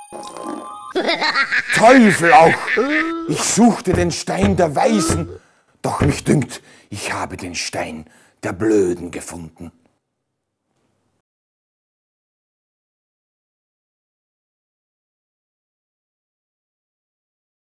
Teufel auch! Ich suchte den Stein der Weisen, doch mich dünkt, ich habe den Stein der Blöden gefunden.